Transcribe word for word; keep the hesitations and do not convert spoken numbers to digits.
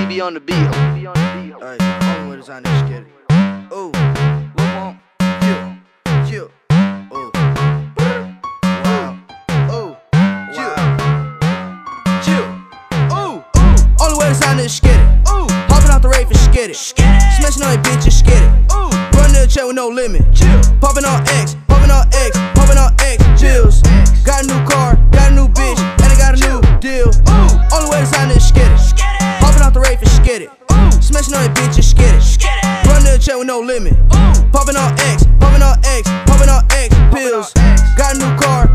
be on the beat. Alright, only way to sign this shit. Ooh, Lil Wamp, yeah, yeah. Ooh, wow, ooh, yeah, yeah. Ooh, ooh. Only way to sign this shit. Ooh, hopping out the rave and skid it. Smashing on your bitches, skid it. Ooh, running to the check with no limit. Popping on X, popping on X, popping on X. Chills. Got a new car, got a new bitch, and I got a new deal. Ooh, only way to sign this skid it. Hopping out the rave and skid it. Smashing on your bitches, skid it. Running to the check with no limit. Popping on X, popping on X, popping on X pills. Got a new car,